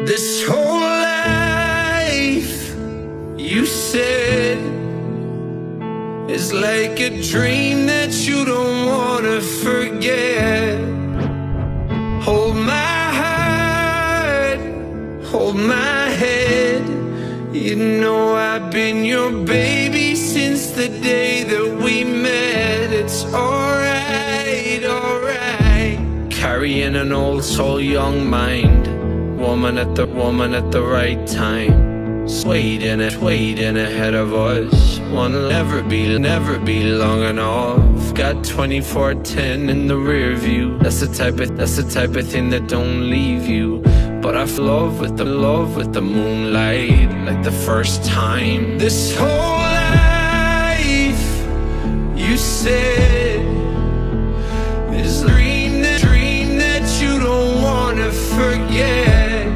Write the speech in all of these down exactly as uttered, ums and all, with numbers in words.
This whole life, you said, is like a dream that you don't wanna forget. Hold my heart, hold my head. You know I've been your baby since the day that we met. It's alright, alright. Carrying an old soul, young mind. Woman at the woman at the right time. Waiting it, waiting ahead of us. One never be, never be long enough. Got twenty-four ten in the rear view. That's the type of, that's the type of thing that don't leave you. But I fell in love with the love with the moonlight, like the first time. This whole life, you said, is a dream that, dream that you don't wanna forget.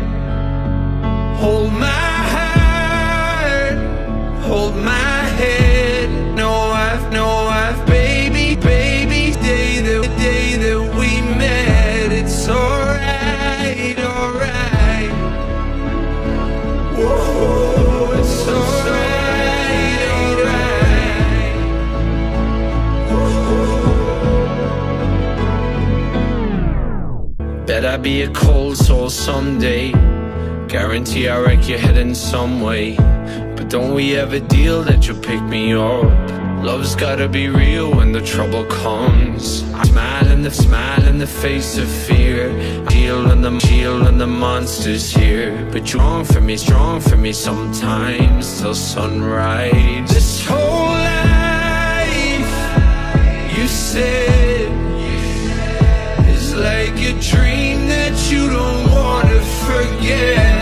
Hold my heart, hold my head. No, I've, no, I've, baby, baby, day the day that we met. It's alright, alright. Whoa, it's alright, alright. Bet I be a cold soul someday. Guarantee I wreck your head in some way. But don't we ever deal that you'll pick me up? Love's gotta be real when the trouble comes. Smile in the smile in the face of fear. Shield and the shield and the monsters here. But you're strong for me, strong for me sometimes till sunrise. This whole life, you said, is like a dream that you don't wanna forget.